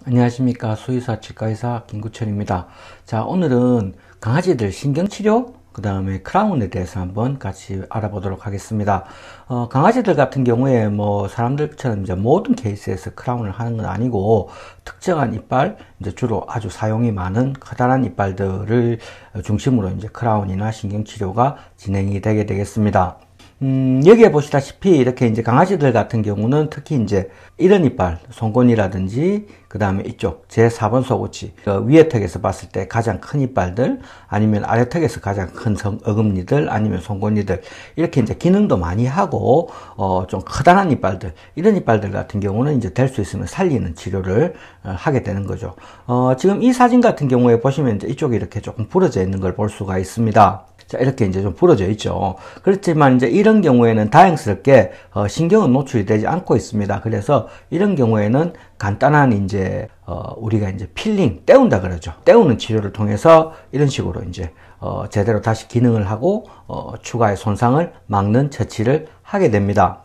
안녕하십니까. 수의사 치과의사 김구철입니다. 자, 오늘은 강아지들 신경치료, 그 다음에 크라운에 대해서 한번 같이 알아보도록 하겠습니다. 강아지들 같은 경우에 사람들처럼 이제 모든 케이스에서 크라운을 하는 건 아니고, 특정한 이빨, 이제 주로 아주 사용이 많은 커다란 이빨들을 중심으로 이제 크라운이나 신경치료가 진행이 되게 되겠습니다. 여기에 보시다시피 이렇게 이제 강아지들 같은 경우는 특히 이제 이런 이빨, 송곳니라든지 그 다음에 이쪽 제4번 속우치, 위에 턱에서 봤을 때 가장 큰 이빨들, 아니면 아래 턱에서 가장 큰 어금니들, 아니면 송곳니들, 이렇게 이제 기능도 많이 하고 좀 커다란 이빨들, 이런 이빨들 같은 경우는 이제 될 수 있으면 살리는 치료를 하게 되는 거죠. 지금 이 사진 같은 경우에 보시면 이제 이쪽이 이렇게 조금 부러져 있는 걸 볼 수가 있습니다. 자, 이렇게 이제 좀 부러져 있죠. 그렇지만 이제 이런 경우에는 다행스럽게 신경은 노출이 되지 않고 있습니다. 그래서 이런 경우에는 간단한 이제 우리가 이제 필링, 떼운다 그러죠. 떼우는 치료를 통해서 이런 식으로 이제 제대로 다시 기능을 하고 추가의 손상을 막는 처치를 하게 됩니다.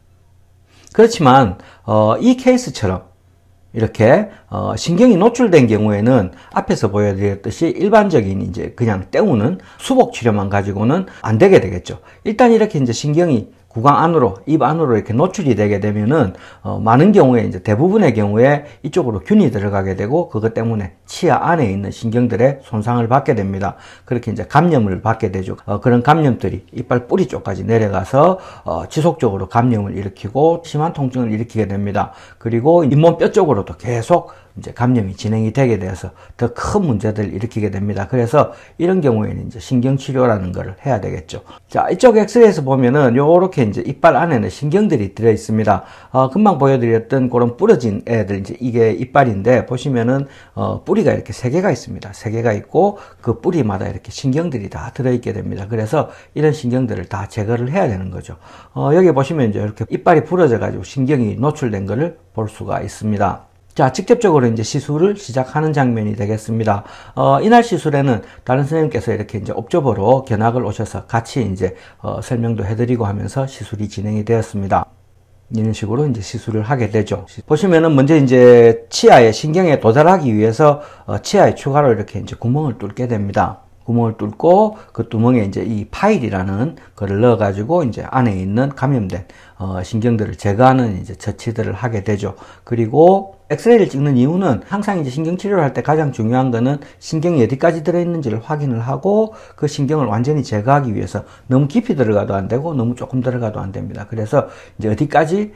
그렇지만 이 케이스처럼 이렇게 신경이 노출된 경우에는 앞에서 보여드렸듯이 일반적인 이제 그냥 떼우는 수복 치료만 가지고는 안 되게 되겠죠. 일단 이렇게 이제 신경이 구강 안으로, 입 안으로 이렇게 노출이 되게 되면은 많은 경우에 이제 대부분의 경우에 이쪽으로 균이 들어가게 되고, 그것 때문에 치아 안에 있는 신경들의 손상을 받게 됩니다. 그렇게 이제 감염을 받게 되죠. 그런 감염들이 이빨 뿌리 쪽까지 내려가서 지속적으로 감염을 일으키고 심한 통증을 일으키게 됩니다. 그리고 잇몸 뼈 쪽으로도 계속 이제 감염이 진행이 되게 되어서 더 큰 문제들을 일으키게 됩니다. 그래서 이런 경우에는 이제 신경치료라는 것을 해야 되겠죠. 자, 이쪽 엑스레이에서 보면은 요렇게 이제 이빨 안에는 신경들이 들어 있습니다. 금방 보여드렸던 그런 부러진 애들, 이제 이게 이빨인데, 보시면은 뿌리가 이렇게 3개가 있습니다. 3개가 있고 그 뿌리마다 이렇게 신경들이 다 들어있게 됩니다. 그래서 이런 신경들을 다 제거를 해야 되는 거죠. 여기 보시면 이제 이렇게 이빨이 부러져 가지고 신경이 노출된 것을 볼 수가 있습니다. 자, 직접적으로 이제 시술을 시작하는 장면이 되겠습니다. 이날 시술에는 다른 선생님께서 이렇게 이제 옵저버로 견학을 오셔서 같이 이제 설명도 해드리고 하면서 시술이 진행이 되었습니다. 이런 식으로 이제 시술을 하게 되죠. 보시면은 먼저 이제 치아에 신경에 도달하기 위해서 치아에 추가로 이렇게 이제 구멍을 뚫게 됩니다. 구멍을 뚫고 그 구멍에 이제 이 파일이라는 거를 넣어가지고 이제 안에 있는 감염된 신경들을 제거하는 이제 처치들을 하게 되죠. 그리고 엑스레이를 찍는 이유는 항상 이제 신경치료를 할 때 가장 중요한 거는 신경이 어디까지 들어있는지를 확인을 하고 그 신경을 완전히 제거하기 위해서 너무 깊이 들어가도 안 되고 너무 조금 들어가도 안 됩니다. 그래서 이제 어디까지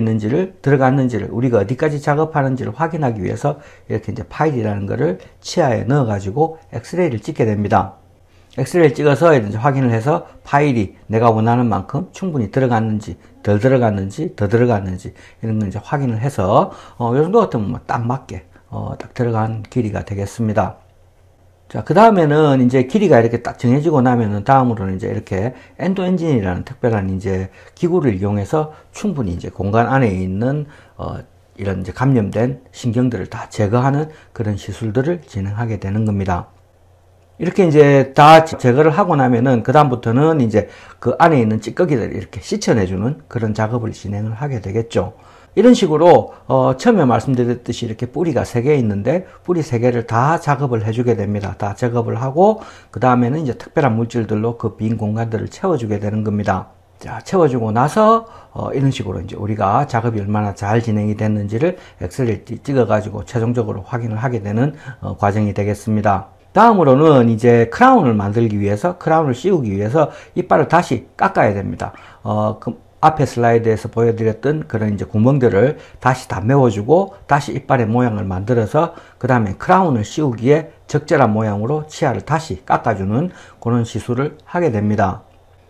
들어갔는지를 우리가 어디까지 작업하는지를 확인하기 위해서 이렇게 이제 파일이라는 거를 치아에 넣어가지고 엑스레이를 찍게 됩니다. 엑스레이를 찍어서 이제 확인을 해서 파일이 내가 원하는 만큼 충분히 들어갔는지, 덜 들어갔는지, 더 들어갔는지, 이런 걸 이제 확인을 해서, 요 정도 같으면 딱 맞게, 딱 들어간 길이가 되겠습니다. 자, 그 다음에는 이제 길이가 이렇게 딱 정해지고 나면은 다음으로는 이제 이렇게 엔도 엔진이라는 특별한 이제 기구를 이용해서 충분히 이제 공간 안에 있는, 이런 이제 감염된 신경들을 다 제거하는 그런 시술들을 진행하게 되는 겁니다. 이렇게 이제 다 제거를 하고 나면은 그다음부터는 이제 그 안에 있는 찌꺼기들을 이렇게 씻어내주는 그런 작업을 진행을 하게 되겠죠. 이런 식으로 처음에 말씀드렸듯이 이렇게 뿌리가 3개 있는데 뿌리 3개를 다 작업을 해주게 됩니다. 다 작업을 하고 그 다음에는 이제 특별한 물질들로 그 빈 공간들을 채워주게 되는 겁니다. 자, 채워주고 나서 이런 식으로 이제 우리가 작업이 얼마나 잘 진행이 됐는지를 엑스레이를 찍어가지고 최종적으로 확인을 하게 되는 과정이 되겠습니다. 다음으로는 이제 크라운을 만들기 위해서, 크라운을 씌우기 위해서 이빨을 다시 깎아야 됩니다. 그 앞에 슬라이드에서 보여드렸던 그런 이제 구멍들을 다시 다 메워주고 다시 이빨의 모양을 만들어서 그 다음에 크라운을 씌우기에 적절한 모양으로 치아를 다시 깎아주는 그런 시술을 하게 됩니다.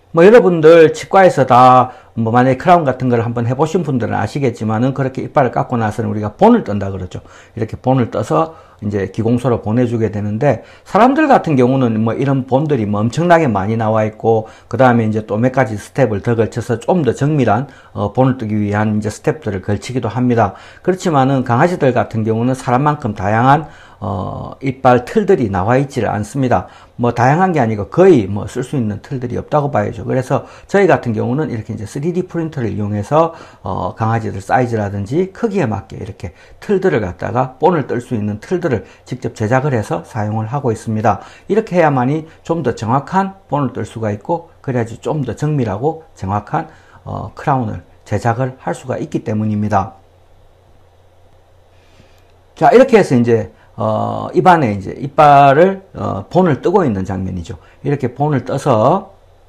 여러분들 치과에서 다 만약에 크라운 같은 걸 한번 해보신 분들은 아시겠지만은 그렇게 이빨을 깎고 나서는 우리가 본을 떤다 그러죠. 이렇게 본을 떠서 이제 기공소로 보내주게 되는데, 사람들 같은 경우는 이런 본들이 엄청나게 많이 나와 있고 그 다음에 이제 또 몇 가지 스텝을 더 걸쳐서 좀 더 정밀한 본을 뜨기 위한 이제 스텝들을 걸치기도 합니다. 그렇지만은 강아지들 같은 경우는 사람만큼 다양한 이빨 틀들이 나와 있지를 않습니다. 뭐 다양한 게 아니고 거의 뭐 쓸 수 있는 틀들이 없다고 봐야죠. 그래서 저희 같은 경우는 이렇게 이제 3D 프린터를 이용해서 강아지들 사이즈라든지 크기에 맞게 이렇게 틀들을 갖다가 본을 뜰 수 있는 틀들을 직접 제작을 해서 사용을 하고 있습니다. 이렇게 해야만이 좀 더 정확한 본을 뜰 수가 있고, 그래야지 좀 더 정밀하고 정확한 크라운을 제작을 할 수가 있기 때문입니다. 자, 이렇게 해서 이제 입안에 이제 이빨을 본을 뜨고 있는 장면이죠. 이렇게 본을 떠서,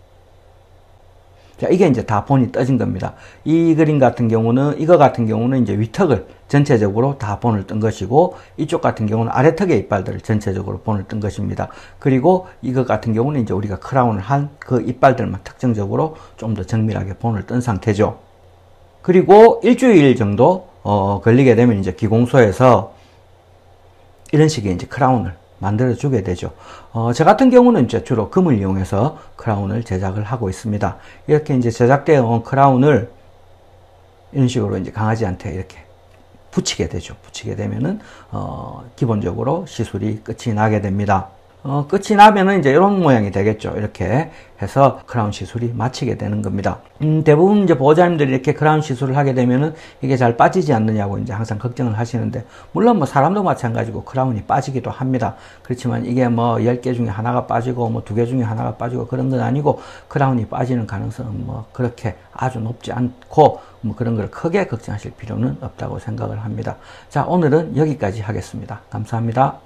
자, 이게 이제 다 본이 떠진 겁니다. 이 그림 같은 경우는, 이거 같은 경우는 이제 위턱을 전체적으로 다 본을 뜬 것이고, 이쪽 같은 경우는 아래턱의 이빨들을 전체적으로 본을 뜬 것입니다. 그리고 이거 같은 경우는 이제 우리가 크라운을 한 그 이빨들만 특정적으로 좀 더 정밀하게 본을 뜬 상태죠. 그리고 일주일 정도 걸리게 되면 이제 기공소에서 이런 식의 이제 크라운을 만들어 주게 되죠. 저 같은 경우는 이제 주로 금을 이용해서 크라운을 제작을 하고 있습니다. 이렇게 이제 제작되어 온 크라운을 이런 식으로 이제 강아지한테 이렇게 붙이게 되죠. 붙이게 되면은 기본적으로 시술이 끝이 나게 됩니다. 끝이 나면은 이제 이런 모양이 되겠죠. 이렇게 해서 크라운 시술이 마치게 되는 겁니다. 대부분 이제 보호자님들이 이렇게 크라운 시술을 하게 되면은 이게 잘 빠지지 않느냐고 이제 항상 걱정을 하시는데, 물론 뭐 사람도 마찬가지고 크라운이 빠지기도 합니다. 그렇지만 이게 뭐 10개 중에 하나가 빠지고 뭐 2개 중에 하나가 빠지고 그런 건 아니고, 크라운이 빠지는 가능성은 뭐 그렇게 아주 높지 않고 뭐 그런 걸 크게 걱정하실 필요는 없다고 생각을 합니다. 자, 오늘은 여기까지 하겠습니다. 감사합니다.